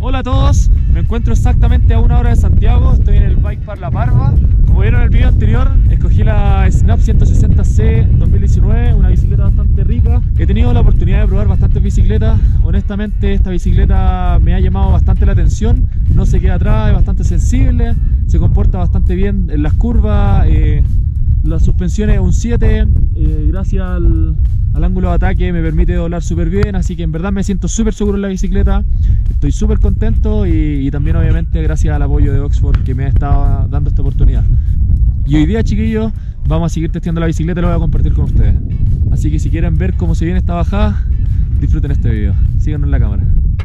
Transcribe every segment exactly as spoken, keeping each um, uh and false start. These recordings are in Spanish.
Hola a todos, me encuentro exactamente a una hora de Santiago, estoy en el Bike Park La Parva. Como vieron en el video anterior, escogí la Snap ciento sesenta C dos mil diecinueve, una bicicleta bastante rica. He tenido la oportunidad de probar bastantes bicicletas, honestamente esta bicicleta me ha llamado bastante la atención, no se queda atrás, es bastante sensible, se comporta bastante bien en las curvas, eh, la suspensión es un siete, eh, gracias al, al ángulo de ataque me permite doblar súper bien, así que en verdad me siento súper seguro en la bicicleta, estoy súper contento y, y también obviamente gracias al apoyo de Oxford que me ha estado dando esta oportunidad. Y hoy día, chiquillos, vamos a seguir testeando la bicicleta y lo voy a compartir con ustedes. Así que si quieren ver cómo se viene esta bajada, disfruten este video, síganos en la cámara.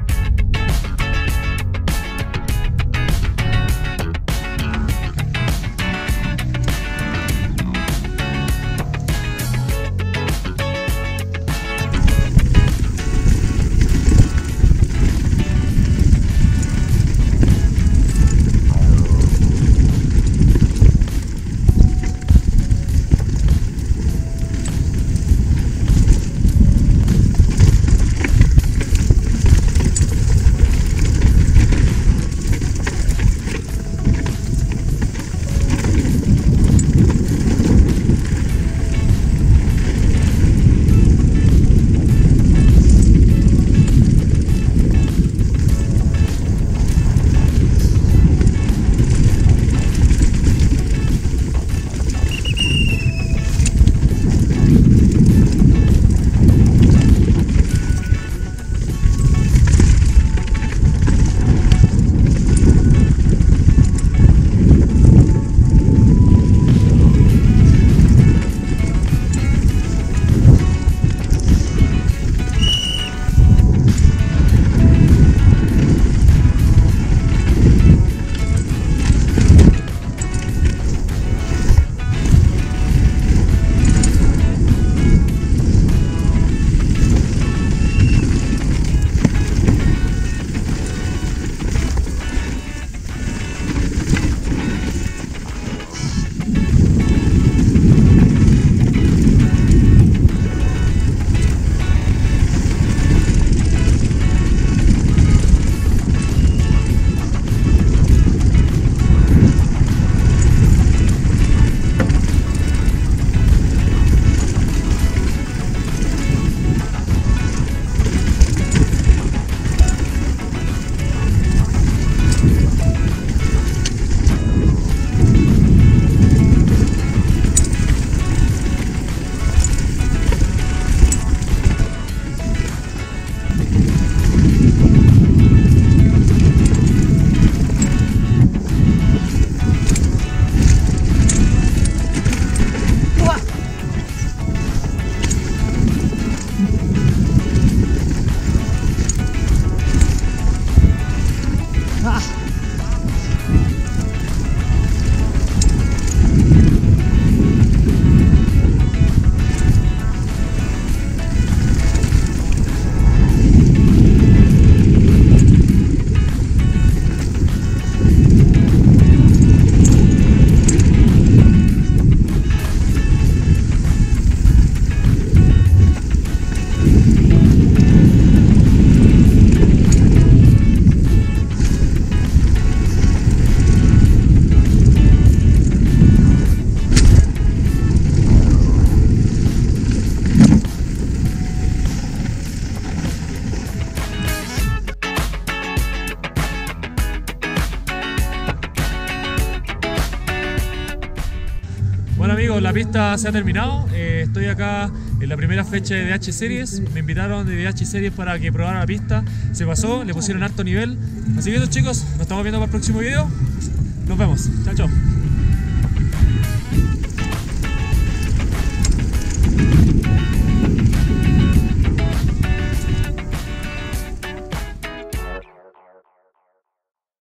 Bueno amigos, la pista se ha terminado, eh, estoy acá en la primera fecha de D H Series, me invitaron de D H Series para que probara la pista, se pasó, le pusieron harto nivel, así que chicos, nos estamos viendo para el próximo video, nos vemos, chao chao.